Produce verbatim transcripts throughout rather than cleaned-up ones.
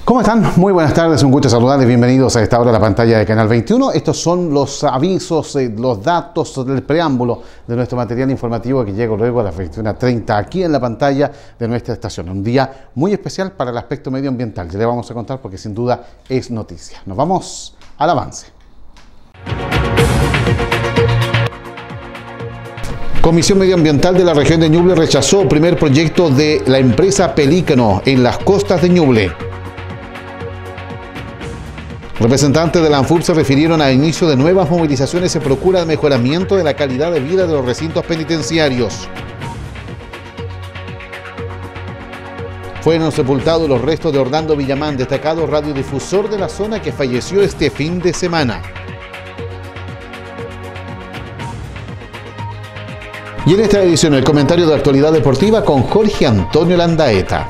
¿Cómo están? Muy buenas tardes, un gusto saludarles, bienvenidos a esta hora a la pantalla de Canal veintiuno. Estos son los avisos, eh, los datos del preámbulo de nuestro material informativo que llega luego a las veintiuna treinta aquí en la pantalla de nuestra estación. Un día muy especial para el aspecto medioambiental, ya le vamos a contar porque sin duda es noticia. Nos vamos al avance. Comisión Medioambiental de la región de Ñuble rechazó el primer proyecto de la empresa Pelícano en las costas de Ñuble. Representantes de la ANFUP se refirieron al inicio de nuevas movilizaciones en procura de mejoramiento de la calidad de vida de los recintos penitenciarios. Fueron sepultados los restos de Orlando Villamán, destacado radiodifusor de la zona que falleció este fin de semana. Y en esta edición el comentario de actualidad deportiva con Jorge Antonio Landaeta.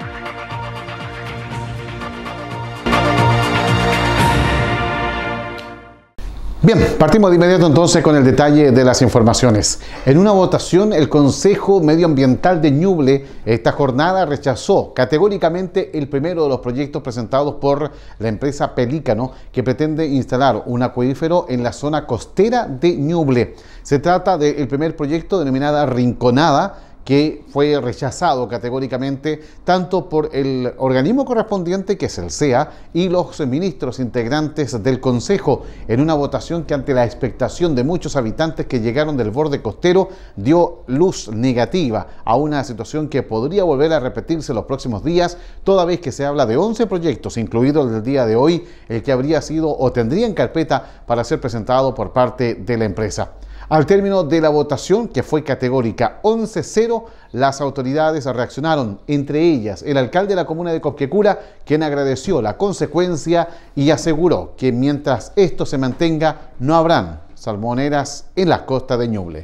Bien, partimos de inmediato entonces con el detalle de las informaciones. En una votación, el Consejo Medioambiental de Ñuble esta jornada rechazó categóricamente el primero de los proyectos presentados por la empresa Pelícano, que pretende instalar un acuífero en la zona costera de Ñuble. Se trata del primer proyecto denominada Rinconada, que fue rechazado categóricamente tanto por el organismo correspondiente, que es el C E A, y los ministros integrantes del Consejo, en una votación que ante la expectación de muchos habitantes que llegaron del borde costero, dio luz negativa a una situación que podría volver a repetirse los próximos días, toda vez que se habla de once proyectos, incluido el del día de hoy, el que habría sido o tendría en carpeta para ser presentado por parte de la empresa. Al término de la votación, que fue categórica once a cero, las autoridades reaccionaron, entre ellas el alcalde de la comuna de Copquecura, quien agradeció la consecuencia y aseguró que mientras esto se mantenga, no habrán salmoneras en las costas de Ñuble.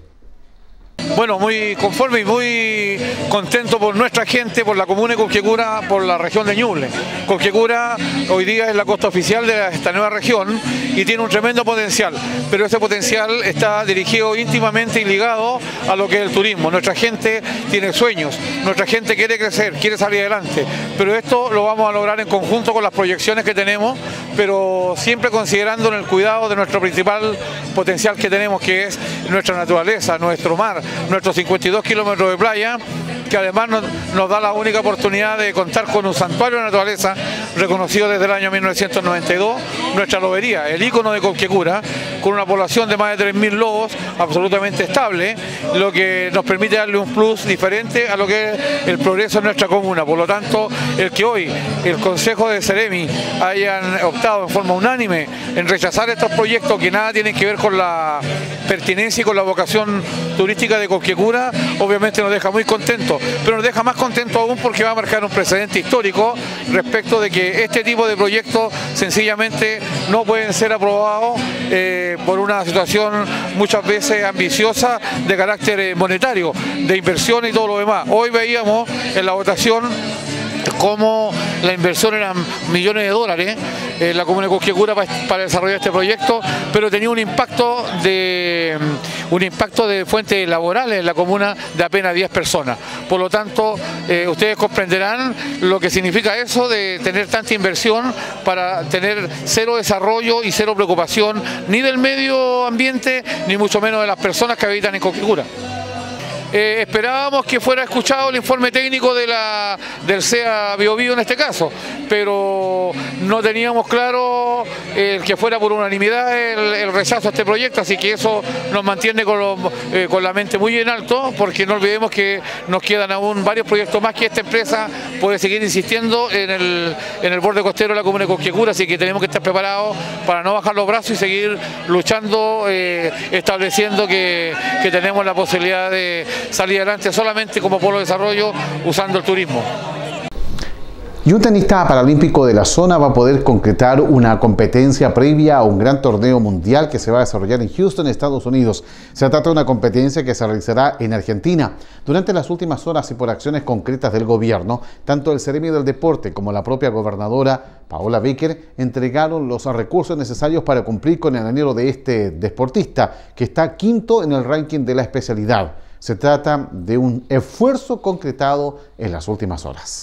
Bueno, muy conforme y muy contento por nuestra gente, por la comuna de Copquecura, por la región de Ñuble. Copquecura hoy día es la costa oficial de esta nueva región y tiene un tremendo potencial, pero ese potencial está dirigido íntimamente y ligado a lo que es el turismo. Nuestra gente tiene sueños, nuestra gente quiere crecer, quiere salir adelante, pero esto lo vamos a lograr en conjunto con las proyecciones que tenemos, pero siempre considerando en el cuidado de nuestro principal potencial que tenemos, que es nuestra naturaleza, nuestro mar, nuestros cincuenta y dos kilómetros de playa, que además nos, nos da la única oportunidad de contar con un santuario de naturaleza reconocido desde el año mil novecientos noventa y dos, nuestra lobería, el ícono de Copquecura, con una población de más de tres mil lobos absolutamente estable, lo que nos permite darle un plus diferente a lo que es el progreso en nuestra comuna. Por lo tanto, el que hoy el Consejo de Ceremi hayan optado en forma unánime en rechazar estos proyectos que nada tienen que ver con la pertinencia y con la vocación turística de Copquecura, obviamente nos deja muy contentos, pero nos deja más contentos aún porque va a marcar un precedente histórico respecto de que este tipo de proyectos sencillamente no pueden ser aprobados eh, por una situación muchas veces ambiciosa de carácter monetario, de inversión y todo lo demás. Hoy veíamos en la votación cómo la inversión eran millones de dólares en la comuna de Copquecura para, para desarrollar este proyecto, pero tenía un impacto de un impacto de fuentes laborales en la comuna de apenas diez personas. Por lo tanto, eh, ustedes comprenderán lo que significa eso de tener tanta inversión para tener cero desarrollo y cero preocupación ni del medio ambiente, ni mucho menos de las personas que habitan en Copquecura. Eh, esperábamos que fuera escuchado el informe técnico de la, del C E A Bio Bio en este caso, pero no teníamos claro eh, que fuera por unanimidad el, el rechazo a este proyecto, así que eso nos mantiene con, lo, eh, con la mente muy en alto, porque no olvidemos que nos quedan aún varios proyectos más que esta empresa puede seguir insistiendo en el, en el borde costero de la comuna de Copquecura, así que tenemos que estar preparados para no bajar los brazos y seguir luchando, eh, estableciendo que, que tenemos la posibilidad de salir adelante solamente como polo de desarrollo usando el turismo. Y un tenista paralímpico de la zona va a poder concretar una competencia previa a un gran torneo mundial que se va a desarrollar en Houston, Estados Unidos. Se trata de una competencia que se realizará en Argentina. Durante las últimas horas y por acciones concretas del gobierno, tanto el Ceremi del Deporte como la propia gobernadora Paola Becker entregaron los recursos necesarios para cumplir con el anhelo de este deportista, que está quinto en el ranking de la especialidad. Se trata de un esfuerzo concretado en las últimas horas.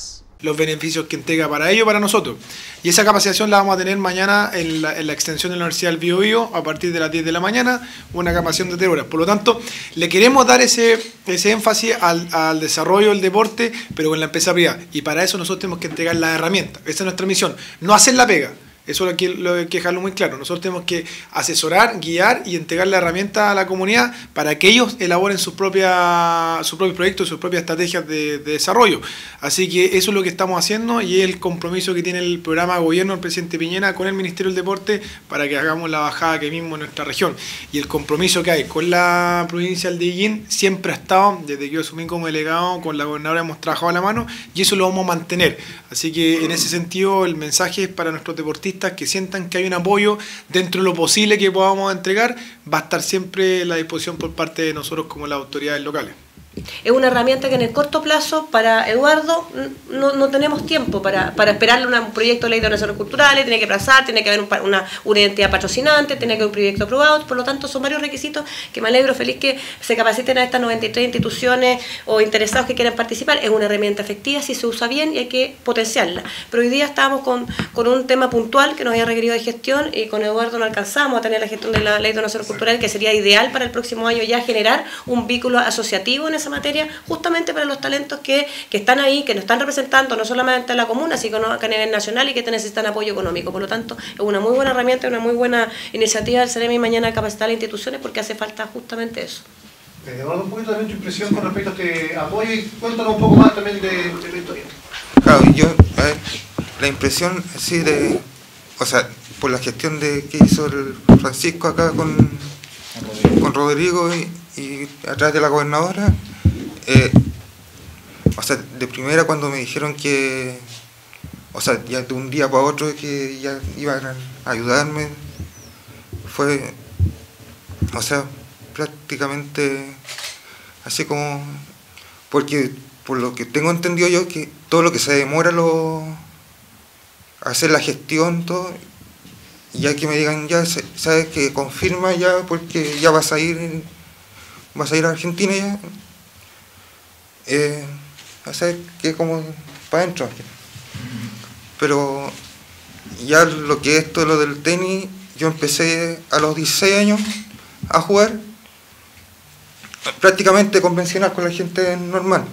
los beneficios que entrega para ellos y para nosotros. Y esa capacitación la vamos a tener mañana en la, en la extensión de la Universidad del Biobío a partir de las diez de la mañana, una capacitación de tres horas. Por lo tanto, le queremos dar ese, ese énfasis al, al desarrollo del deporte, pero con la empresa privada. Y para eso nosotros tenemos que entregar las herramientas. Esa es nuestra misión. No hacer la pega. Eso lo que, lo que dejarlo muy claro. Nosotros tenemos que asesorar, guiar y entregar la herramienta a la comunidad para que ellos elaboren sus propias, sus propios proyectos, sus propias estrategias de, de desarrollo. Así que eso es lo que estamos haciendo y es el compromiso que tiene el programa de gobierno del presidente Piñera con el Ministerio del Deporte para que hagamos la bajada que mismo en nuestra región. Y el compromiso que hay con la provincia de Higuín siempre ha estado, desde que yo asumí como delegado, con la gobernadora hemos trabajado a la mano y eso lo vamos a mantener. Así que en ese sentido el mensaje es para nuestros deportistas que sientan que hay un apoyo dentro de lo posible que podamos entregar, va a estar siempre a la disposición por parte de nosotros como las autoridades locales. Es una herramienta que en el corto plazo para Eduardo no, no tenemos tiempo para, para esperarle un proyecto de ley de donaciones culturales, tiene que aplazar, tiene que haber un, una, una identidad patrocinante, tiene que haber un proyecto aprobado, por lo tanto son varios requisitos que me alegro, feliz que se capaciten a estas noventa y tres instituciones o interesados que quieran participar. Es una herramienta efectiva si se usa bien y hay que potenciarla. Pero hoy día estábamos con, con un tema puntual que nos había requerido de gestión y con Eduardo no alcanzamos a tener la gestión de la ley de donaciones culturales, que sería ideal para el próximo año ya generar un vínculo asociativo en esa materia, justamente para los talentos que, que están ahí, que nos están representando no solamente a la comuna, sino que a nivel nacional y que necesitan apoyo económico. Por lo tanto, es una muy buena herramienta, una muy buena iniciativa del CEREMI mañana capacitar a las instituciones porque hace falta justamente eso. Eduardo, un poquito también tu impresión con respecto a este apoyo y cuéntanos un poco más también de, de la historia. Claro, yo, a ver, la impresión así de, o sea, por la gestión de que hizo el Francisco acá con, con Rodrigo y, y a través de la gobernadora, Eh, o sea, de primera cuando me dijeron que, o sea, ya de un día para otro que ya iban a ayudarme, fue, o sea, prácticamente así como, porque por lo que tengo entendido yo, que todo lo que se demora lo hacer la gestión, todo, y ya que me digan ya, sabes que confirma ya porque ya vas a ir, vas a ir a Argentina ya. Eh, o sea, que como para adentro. Pero ya lo que es esto, lo del tenis, yo empecé a los dieciséis años a jugar prácticamente convencional con la gente normal.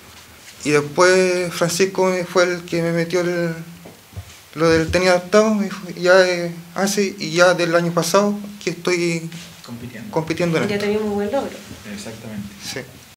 Y después Francisco fue el que me metió el, lo del tenis adaptado, y ya eh, hace, y ya del año pasado que estoy compitiendo, compitiendo en ya esto. teníamos un buen logro. Exactamente. Sí.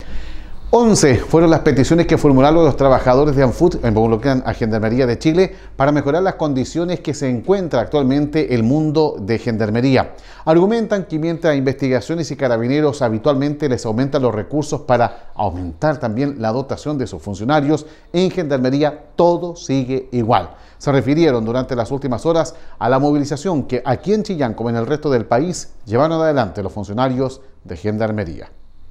once fueron las peticiones que formularon los trabajadores de ANFUT involucran a Gendarmería de Chile para mejorar las condiciones que se encuentra actualmente el mundo de Gendarmería. Argumentan que mientras investigaciones y carabineros habitualmente les aumentan los recursos para aumentar también la dotación de sus funcionarios, en Gendarmería todo sigue igual. Se refirieron durante las últimas horas a la movilización que aquí en Chillán, como en el resto del país, llevaron adelante los funcionarios de Gendarmería.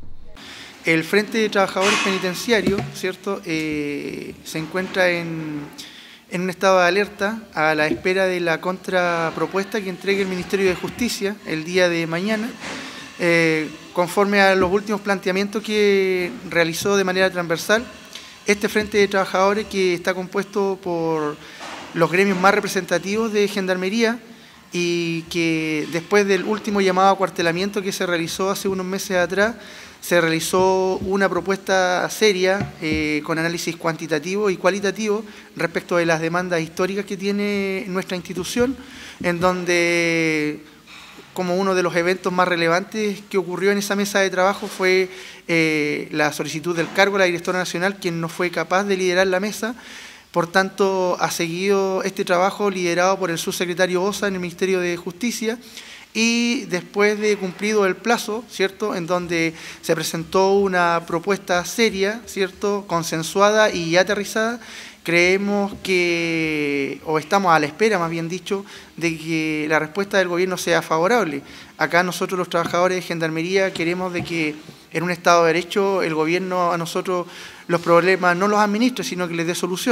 El Frente de Trabajadores Penitenciarios, ¿cierto?, eh, se encuentra en, en un estado de alerta a la espera de la contrapropuesta que entregue el Ministerio de Justicia el día de mañana, eh, conforme a los últimos planteamientos que realizó de manera transversal este Frente de Trabajadores, que está compuesto por los gremios más representativos de Gendarmería y que después del último llamado a acuartelamiento que se realizó hace unos meses atrás, se realizó una propuesta seria eh, con análisis cuantitativo y cualitativo respecto de las demandas históricas que tiene nuestra institución, en donde como uno de los eventos más relevantes que ocurrió en esa mesa de trabajo fue eh, la solicitud del cargo de la directora nacional, quien no fue capaz de liderar la mesa. Por tanto, ha seguido este trabajo liderado por el subsecretario Osa en el Ministerio de Justicia, y después de cumplido el plazo, ¿cierto?, en donde se presentó una propuesta seria, ¿cierto?, consensuada y aterrizada, creemos que, o estamos a la espera, más bien dicho, de que la respuesta del gobierno sea favorable. Acá nosotros los trabajadores de Gendarmería queremos de que en un Estado de Derecho el gobierno a nosotros los problemas no los administre, sino que les dé solución.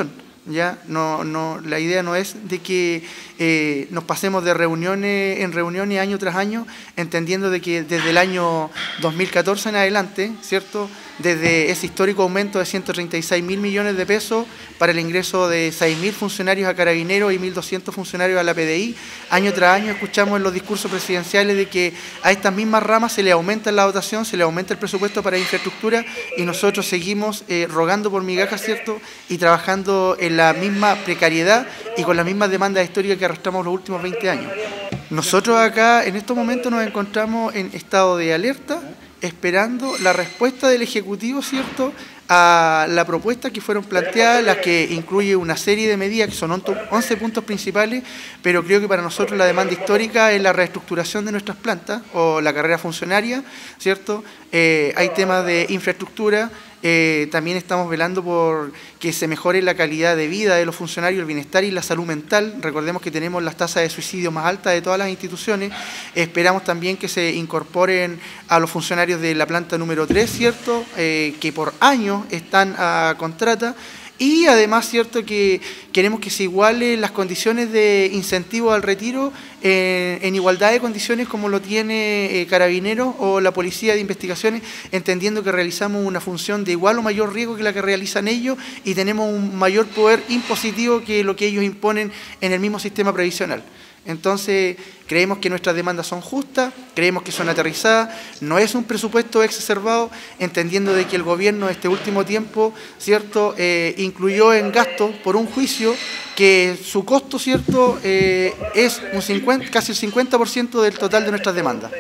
¿ya? No, no, la idea no es de que eh, nos pasemos de reuniones en reuniones año tras año, entendiendo de que desde el año dos mil catorce en adelante, ¿cierto?, desde ese histórico aumento de ciento treinta y seis mil millones de pesos para el ingreso de seis mil funcionarios a Carabineros y mil doscientos funcionarios a la P D I, año tras año escuchamos en los discursos presidenciales de que a estas mismas ramas se le aumenta la dotación, se le aumenta el presupuesto para infraestructura, y nosotros seguimos eh, rogando por migajas, ¿cierto?, y trabajando en la misma precariedad y con las mismas demandas históricas que arrastramos los últimos veinte años. Nosotros acá en estos momentos nos encontramos en estado de alerta, esperando la respuesta del Ejecutivo, ¿cierto?, a la propuesta que fueron planteadas, las que incluye una serie de medidas que son once puntos principales, pero creo que para nosotros la demanda histórica es la reestructuración de nuestras plantas o la carrera funcionaria, ¿cierto? Eh, hay temas de infraestructura. Eh, también estamos velando por que se mejore la calidad de vida de los funcionarios, el bienestar y la salud mental. Recordemos que tenemos las tasas de suicidio más altas de todas las instituciones. Esperamos también que se incorporen a los funcionarios de la planta número tres, ¿cierto?, eh, que por años están a contrata. Y además, cierto, que queremos que se igualen las condiciones de incentivo al retiro eh, en igualdad de condiciones como lo tiene eh, Carabineros o la Policía de Investigaciones, entendiendo que realizamos una función de igual o mayor riesgo que la que realizan ellos y tenemos un mayor poder impositivo que lo que ellos imponen en el mismo sistema previsional. Entonces, creemos que nuestras demandas son justas, creemos que son aterrizadas, no es un presupuesto exacerbado, entendiendo de que el gobierno este último tiempo, ¿cierto?, eh, incluyó en gasto por un juicio que su costo, ¿cierto?, eh, es un cincuenta, casi el cincuenta por ciento del total de nuestras demandas.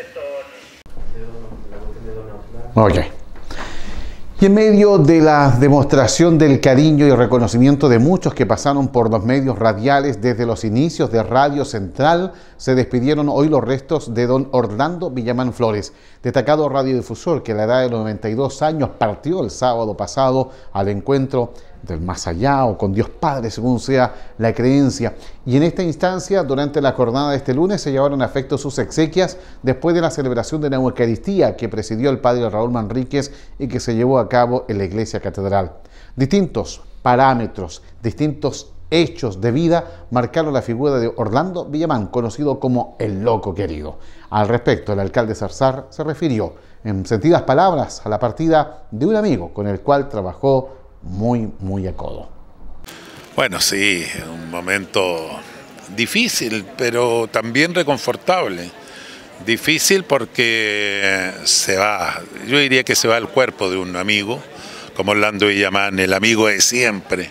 Ok. Y en medio de la demostración del cariño y reconocimiento de muchos que pasaron por los medios radiales desde los inicios de Radio Central, se despidieron hoy los restos de don Orlando Villamán Flores, destacado radiodifusor que a la edad de noventa y dos años partió el sábado pasado al encuentro del más allá o con Dios Padre, según sea la creencia. Y en esta instancia, durante la jornada de este lunes, se llevaron a efecto sus exequias después de la celebración de la Eucaristía que presidió el padre Raúl Manríquez y que se llevó a cabo en la Iglesia Catedral. Distintos parámetros, distintos hechos de vida marcaron la figura de Orlando Villamán, conocido como el Loco Querido. Al respecto, el alcalde Zarzar se refirió en sentidas palabras a la partida de un amigo con el cual trabajó muy, muy a codo. Bueno, sí, un momento difícil, pero también reconfortable. Difícil porque se va, yo diría que se va el cuerpo de un amigo, como Orlando Villamán, el amigo de siempre.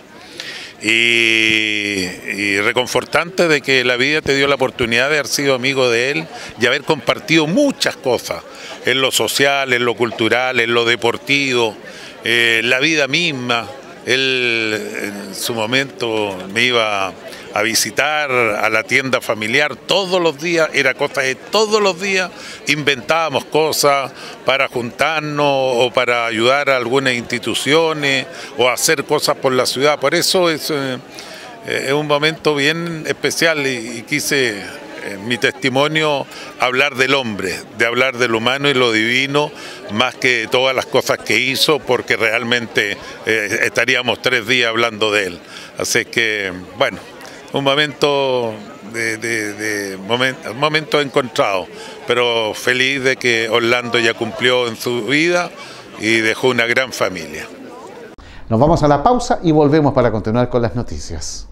Y, y reconfortante de que la vida te dio la oportunidad de haber sido amigo de él y haber compartido muchas cosas, en lo social, en lo cultural, en lo deportivo, eh, la vida misma. Él en su momento me iba a visitar a la tienda familiar todos los días, era cosa de todos los días, inventábamos cosas para juntarnos o para ayudar a algunas instituciones o hacer cosas por la ciudad. Por eso es, eh, es un momento bien especial y, y quise en mi testimonio hablar del hombre, de hablar del humano y lo divino, más que todas las cosas que hizo, porque realmente eh, estaríamos tres días hablando de él. Así que, bueno, un momento de, de, de moment, momento encontrado, pero feliz de que Orlando ya cumplió en su vida y dejó una gran familia. Nos vamos a la pausa y volvemos para continuar con las noticias.